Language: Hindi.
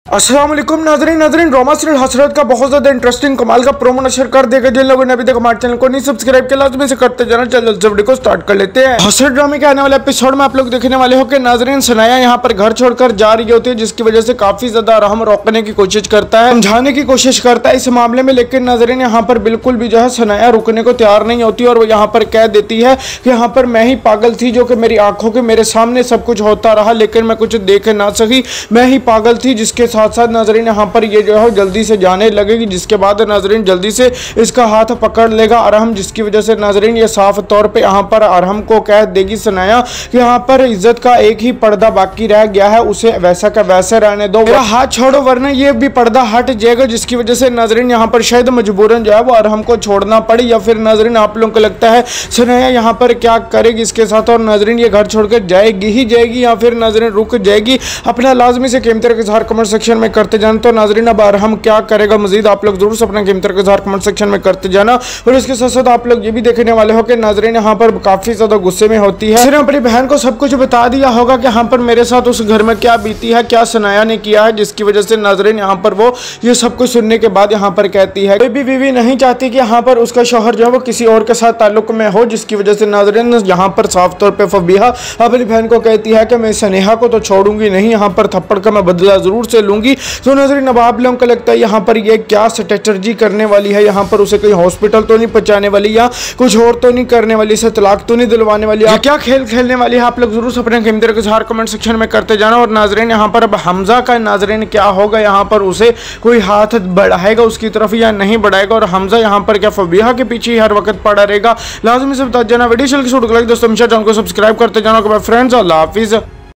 अस्सलाम वालेकुम नाज़रीन ड्रामा सीरियल हसरत का बहुत ज्यादा इंटरेस्टिंग कमाल का प्रोमो नशर कर देगा। जिन लोगों ने अभी तक हमारे चैनल को नहीं सब्सक्राइब किया लाजमी से करते जाना। चलो जल्दी वीडियो को स्टार्ट कर लेते हैं। हसरत ड्रामे के आने वाले एपिसोड में आप लोग देखने वाले हो कि नाज़रीन सनाया यहाँ पर घर छोड़कर जा रही होती है, जिसकी वजह से काफी ज्यादा अरहम रोकने की कोशिश करता है, समझाने की कोशिश करता है इस मामले में, लेकिन नाज़रीन यहाँ पर बिल्कुल भी जो है सनाया रुकने को तैयार नहीं होती और वो यहाँ पर कह देती है कि यहाँ पर मैं ही पागल थी जो कि मेरी आंखों के मेरे सामने सब कुछ होता रहा लेकिन मैं कुछ देख ना सकी, मैं ही पागल थी। जिसके साथ साथ नाज़रीन यहाँ पर ये जो है जल्दी से जाने लगेगी, जिसके बाद नाज़रीन जल्दी से इसका हाथ पकड़ लेगा अरहम, जिसकी वजह से नाज़रीन ये साफ तौर पे यहाँ पर अरहम को कह देगी सनाया कि यहाँ पर इज्जत का एक ही पर्दा बाकी रह गया है, उसे वैसा का वैसे रहने दो, मेरा हाथ छोड़ो वरना ये भी पर्दा हट जाएगा। जिसकी वजह से नाज़रीन यहाँ पर शायद मजबूरन जो है वो अरहम को छोड़ना पड़े, या फिर नाज़रीन आप लोगों को लगता है सनाया यहाँ पर क्या करेगी इसके साथ, और नाज़रीन ये घर छोड़कर जाएगी ही जाएगी या फिर नाज़रीन रुक जाएगी। अपना लाजमी से कीमती का इज़हार कमेंट सेक्शन में करते जाना। तो नाज़रीन अब अरहम क्या करेगा मजीद आप लोग जरूर से अपना कीमती का इज़हार कमेंट सेक्शन में करते जाना। और इसके साथ साथ आप लोग ये भी देखने वाले हो कि नाज़रीन यहाँ पर काफी ज्यादा गुस्से में होती है, सिर्फ अपनी बहन को सब कुछ बता दिया होगा कि यहाँ पर मेरे साथ उस घर में क्या बीती है, क्या सनाया ने किया है, जिसकी वजह से नाज़रीन यहाँ पर वो ये सब कुछ सुनने के बाद यहाँ पर कहती है कोई भी बीवी नहीं चाहती कि यहाँ पर उसका शौहर जो है वो किसी और के साथ ताल्लुक में हो। जिसकी वजह से नाज़रीन यहाँ पर साफ तौर पर फबीहा अपनी बहन को कहती है कि मैं सनेहा को तो छोड़ूंगी नहीं, यहाँ पर थप्पड़ का मैं बदला जरूर से लूंगी। तो नाज़रीन अब आप लोगों को लगता है यहाँ पर ये क्या स्ट्रेटजी करने वाली है, यहाँ पर उसे कहीं हॉस्पिटल तो नहीं पहुंचाने वाली या कुछ और तो नहीं करने वाली, इसे तलाक तो नहीं दिलवाने वाली, क्या खेल खेलने वाली है आप लोग जरूर से अपने कीमती का इज़हार कमेंट सेक्शन में करते जाना। और नाज़रीन यहाँ पर अब हमजा का नाज़रीन क्या होगा, यहाँ पर उसे कोई हाथ बढ़ाएगा उसकी तरफ या नहीं बढ़ाएगा, और हमजा यहाँ पर क्या फबीहा के पीछे हर वक्त पड़ा रहेगा। लाजमी से बता जाना। वीडियो चल के शूट कर दोस्तों चैनल को सब्सक्राइब करते जाना। फ्रेंड्स अल्लाह हाफिज़।